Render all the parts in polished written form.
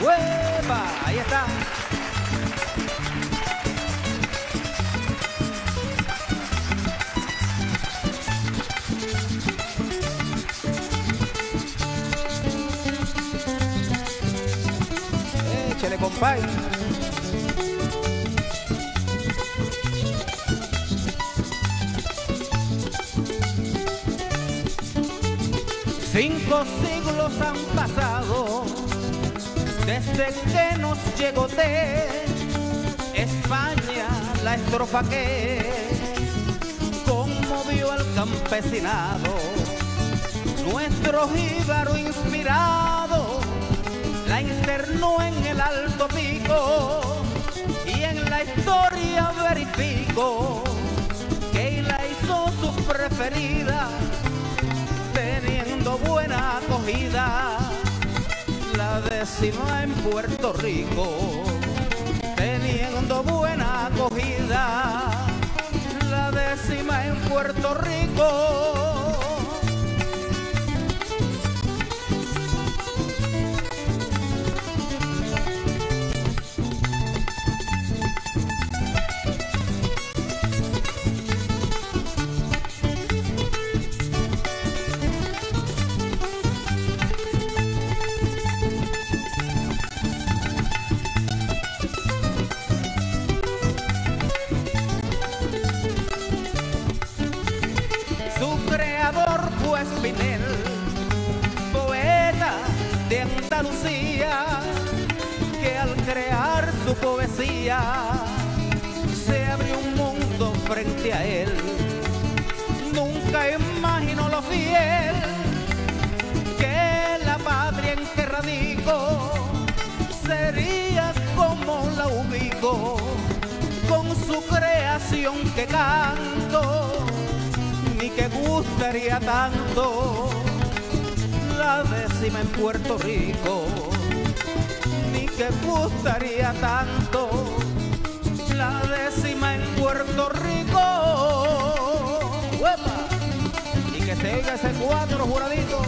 ¡Huepa! Ahí está. Échale, compay. Cinco siglos han pasado desde que nos llegó de España la estrofa que conmovió al campesinado. Nuestro jíbaro inspirado la internó en el alto pico y en la historia verifico que la hizo su preferida, teniendo buena acogida. La 10ª en Puerto Rico, teniendo buena acogida. La 10ª en Puerto Rico. Espinel, poeta de Andalucía, que al crear su poesía se abrió un mundo frente a él. Nunca imaginó lo fiel que la patria en que radico sería como la ubico, con su creación que canto. Ni que gustaría tanto la 10ª en Puerto Rico, ni que gustaría tanto la 10ª en Puerto Rico. ¡Uepa! Y que se oiga ese 4, juradito.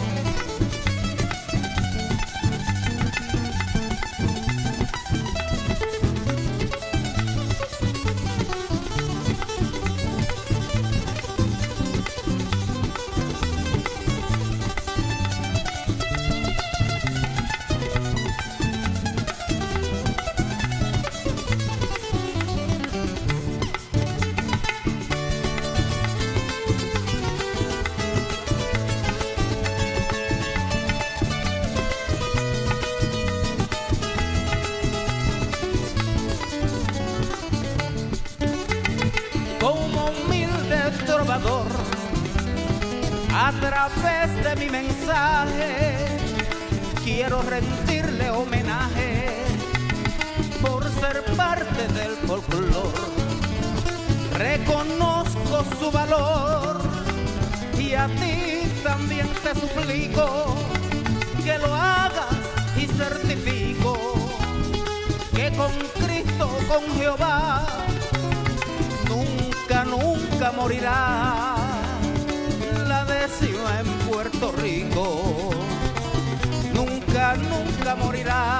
Como humilde trovador, a través de mi mensaje quiero rendirle homenaje por ser parte del folclor. Reconozco su valor y a ti también te suplico que lo hagas, y certifico que con Cristo, con Jehová, nunca morirá la 10ª en Puerto Rico. Nunca morirá